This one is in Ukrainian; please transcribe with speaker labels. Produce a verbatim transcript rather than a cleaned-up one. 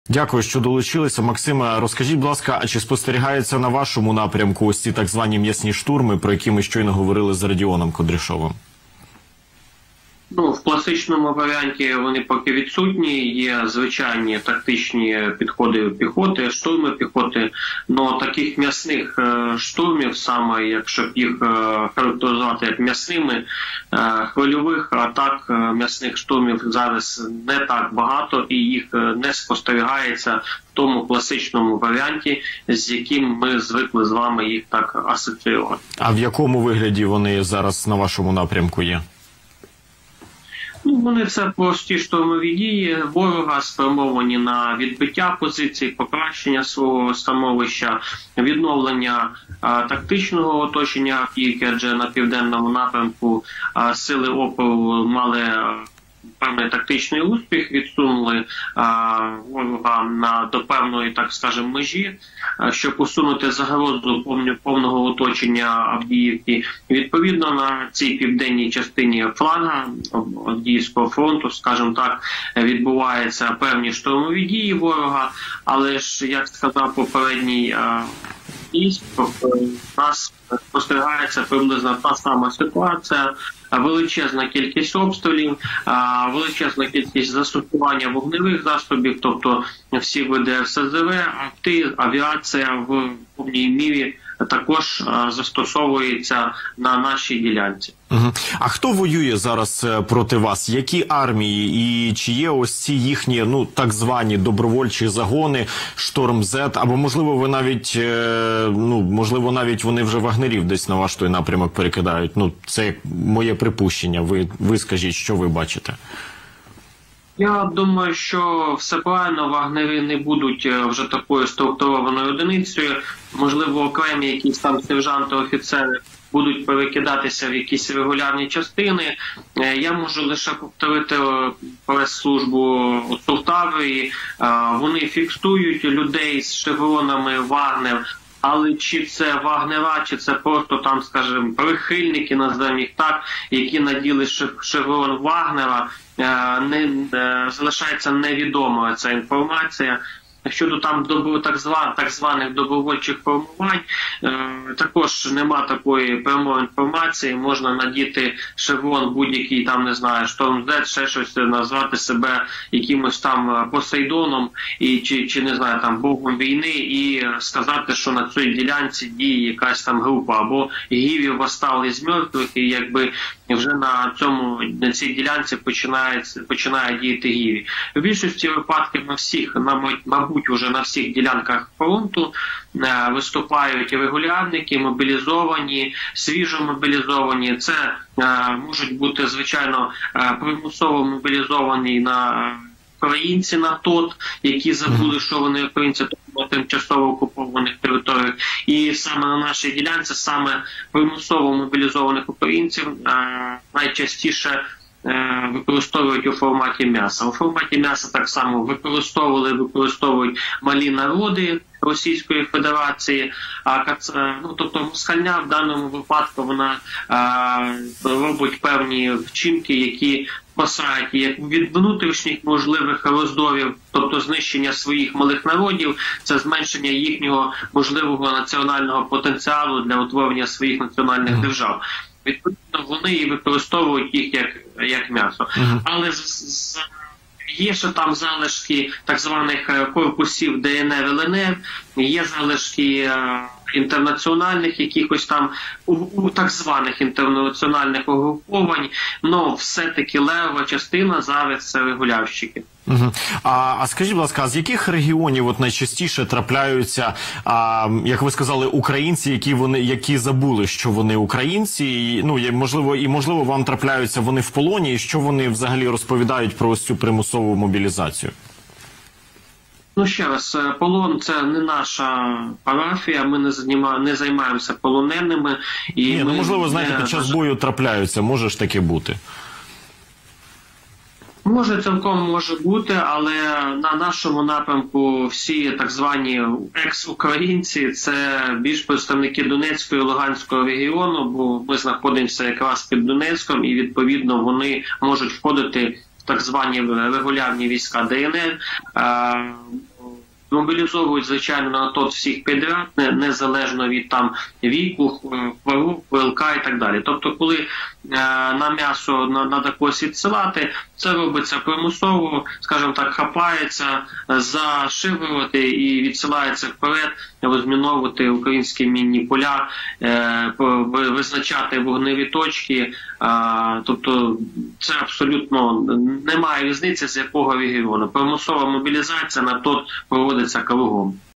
Speaker 1: Дякую, що долучилися. Максиме, розкажіть, будь ласка, а чи спостерігаються на вашому напрямку ось ці так звані м'ясні штурми, про які ми щойно говорили з Радіоном Кудряшовим?
Speaker 2: Ну, в класичному варіанті вони поки відсутні, є звичайні тактичні підходи піхоти, штурми піхоти, але таких м'ясних штурмів, саме якщо їх характеризувати як м'ясними, хвильових атак м'ясних штурмів зараз не так багато і їх не спостерігається в тому класичному варіанті, з яким ми звикли з вами їх так асоціювати.
Speaker 1: А в якому вигляді вони зараз на вашому напрямку є?
Speaker 2: Ну, вони це прості штурмові дії ворога, спрямовані на відбиття позицій, покращення свого становища, відновлення а, тактичного оточення Авдіївки, адже на південному напрямку а, сили опору мали а, певний тактичний успіх, відсунули а, ворога на, до певної, так скажемо, межі, а, щоб усунути загрозу повні, повного оточення Авдіївки. Відповідно, на цій південній частині фланга Авдіївського фронту, скажімо так, відбуваються певні штурмові дії ворога, але ж, як сказав попередній військ, у нас спостерігається приблизно та сама ситуація, величезна кількість обстрілів, величезна кількість застосування вогневих засобів, тобто всі види еф ес зет ве, авти, авіація в повній мірі також застосовується на нашій ділянці.
Speaker 1: Угу. А хто воює зараз проти вас? Які армії? І чи є ось ці їхні, ну, так звані добровольчі загони, Шторм Зет? Або, можливо, ви навіть, ну, можливо, навіть вони вже вагнерів десь на ваш той напрямок перекидають? Ну, це моє припущення. Ви, ви скажіть, що ви бачите?
Speaker 2: Я думаю, що все правильно, вагнери не будуть вже такою структурованою одиницею. Можливо, окремі якісь там сержанти, офіцери будуть перекидатися в якісь регулярні частини. Я можу лише повторити прес-службу Суртаврії. Вони фіксують людей з шевронами «Вагнер». Але чи це вагнера, чи це просто там, скажімо, прихильники, назвемо їх так, які наділи шеврон Вагнера, не, залишається невідомою ця інформація. Щодо там так, зван, так званих добровольчих формувань, е, також нема такої прямої інформації. Можна надіти шеврон будь-який, там, не знаю, Шторм Зет, ще щось, назвати себе якимось там Посейдоном, і, чи, чи, не знаю, там, Богом війни, і сказати, що на цій ділянці діє якась там група, або гівів восстали з мертвих, і якби вже на цьому, на цій ділянці починає, починає діяти гіві. В більшості випадків на всіх, на, мабуть, уже на всіх ділянках фронту е, виступають регулярники, мобілізовані, свіжо мобілізовані. Це е, можуть бути, звичайно, е, примусово мобілізовані на е, українці на ТОТ, які забули, що вони українці на тимчасово окупованих територіях. І саме на нашій ділянці, саме примусово мобілізованих українців е, найчастіше використовують у форматі м'яса. У форматі м'яса так само використовували, використовують малі народи Російської Федерації. А, ну, тобто москальня в даному випадку вона а, робить певні вчинки, які спасають як від внутрішніх можливих роздорів, тобто знищення своїх малих народів, це зменшення їхнього можливого національного потенціалу для утворення своїх національних держав. Відповідно, вони і використовують їх як, як м'ясо. Uh-huh. Але з, з, є ще там залишки так званих корпусів де ен ер ел ен ер, є залишки е, інтернаціональних якихось там, у, у так званих інтернаціональних угруповань, але все-таки левова частина зараз це регулярщики.
Speaker 1: Угу. А, а скажіть, будь ласка, з яких регіонів от найчастіше трапляються, а, як ви сказали, українці, які вони, які забули, що вони українці, і, ну, і, можливо, і можливо вам трапляються вони в полоні, і що вони взагалі розповідають про ось цю примусову мобілізацію?
Speaker 2: Ну, ще раз, полон – це не наша парафія, ми не, займа, не займаємося полоненими. І
Speaker 1: Ні,
Speaker 2: ми
Speaker 1: ну, можливо, знаєте,
Speaker 2: не...
Speaker 1: під час бою трапляються, може ж таке бути?
Speaker 2: Може, цілком може бути, але на нашому напрямку всі так звані екс-українці – це більш представники Донецького і Луганського регіону, бо ми знаходимося якраз під Донецьком, і, відповідно, вони можуть входити в так звані регулярні війська де ен ер. Мобілізовують, звичайно, на АТО всіх підряд, не- незалежно від там віку, хвороб, ВЛК і так далі. Тобто, коли е, на м'ясо треба когось відсилати, це робиться примусово, скажімо так, хапається за шиворот і відсилається вперед, розміновувати українські мінні поля, е, по- ви- визначати вогневі точки. е, Тобто це абсолютно немає різниці, з якого регіону. Примусова мобілізація на ТОТ проводиться кругом.